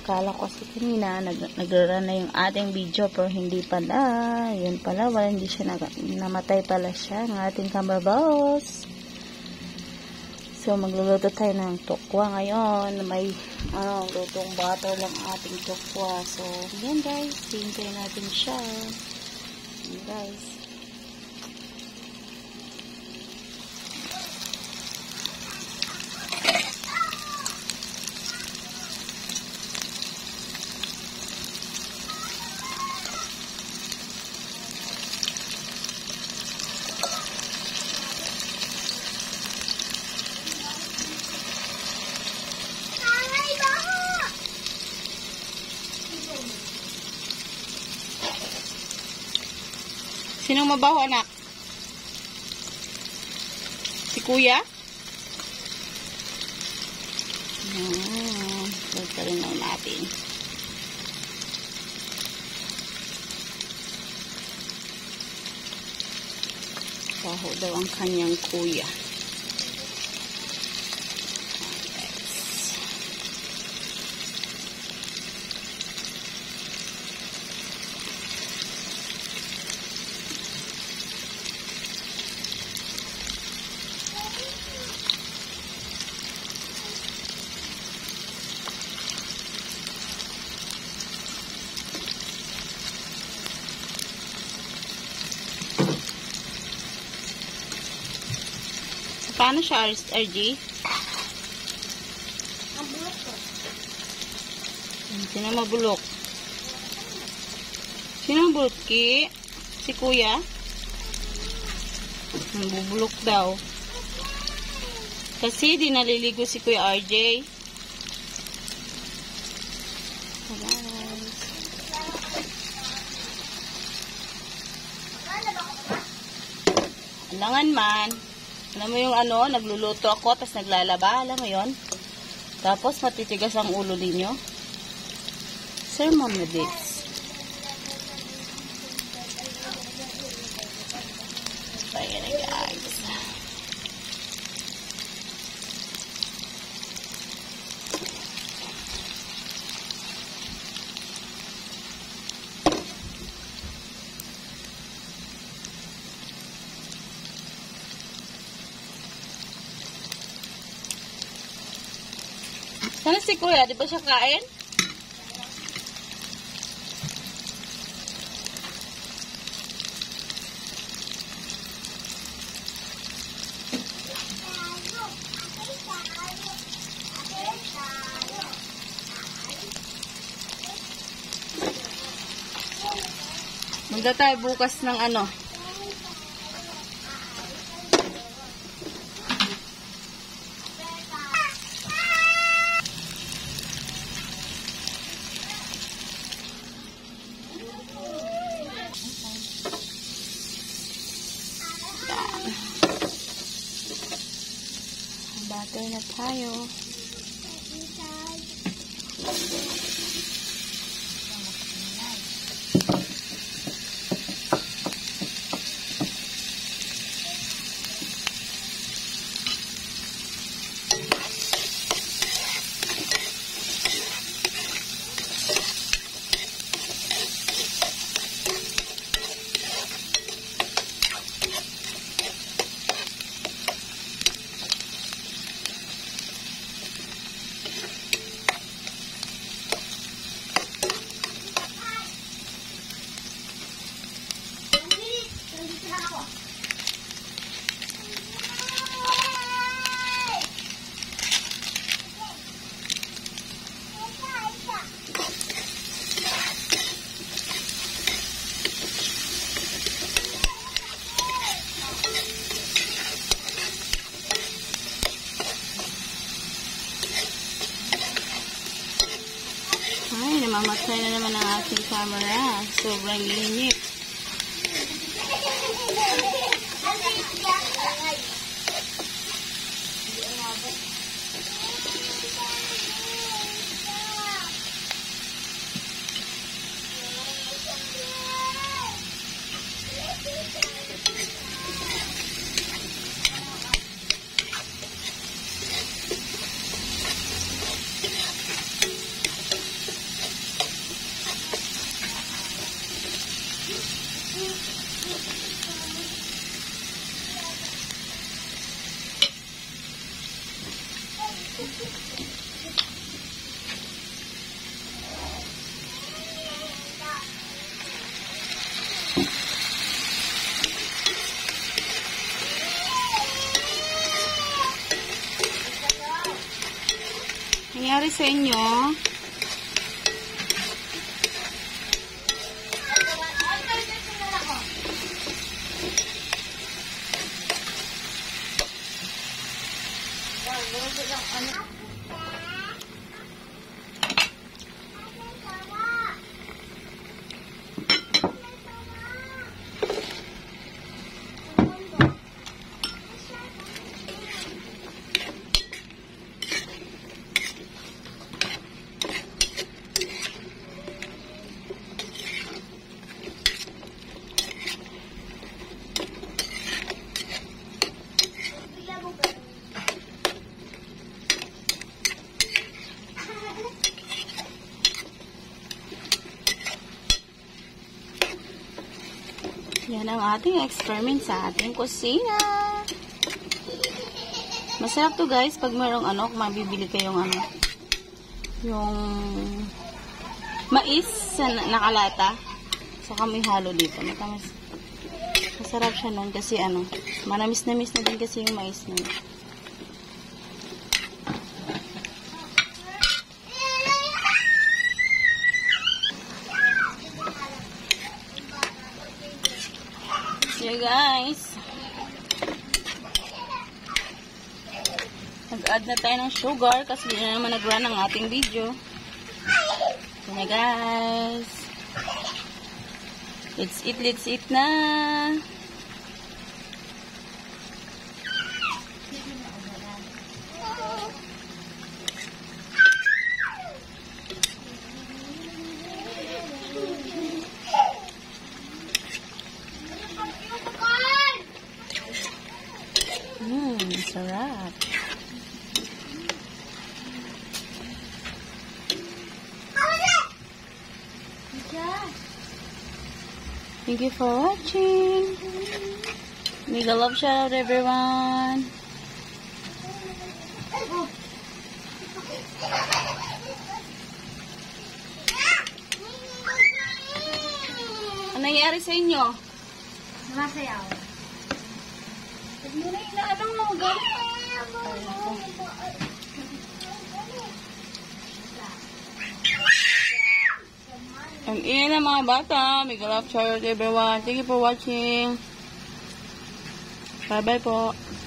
Akala ko kasi kanina nagra-run na yung ating video pero hindi pala. Yun pala, hindi siya namatay pala siya ng ating kamabos. So magluluto tayo ng tokwa ngayon. May lutong butter lang ating tokwa. So yan guys, hintayin natin siya. Yan guys. Sinong mabaho, anak? Si kuya? Pagkarin lang natin. Baho daw ang kanyang kuya. Paano siya, RG? Mabulok ko. Sino mabulok? Sino mabulok, Ki? Si kuya? Mabubulok daw. Kasi di naliligo si Kuya RJ. Alangan man. Alam mo yung nagluluto ako, tapos naglalaba, alam mo yon. Tapos matitigas ang ulo ninyo. Sermon na this. So, ayan na guys. Sana si kuya, di ba siya kain? Magda tayo bukas ng butter na tayo. Namamatay na naman ang aking camera. Sobrang init. nangyari sa inyo? Yan ang ating experiment sa ating kusina. Masarap to guys pag mayroong kung mabibili kayong yung mais sa nakalata. Saka may halo dito. Masarap siya nun kasi manamis-namis na din kasi yung mais nun. Yeah guys, nag-add na tayo ng sugar kasi hindi na naman nag-run ang ating video. Yeah guys, let's eat na. Sarap. Thank you for watching. Mega love shout out everyone. Ano nangyari sa inyo? Masayaw. Muna inaanong mo, gano'n. Ang ingay ng mga bata. Mega love shout out everyone. Thank you for watching. Bye bye po.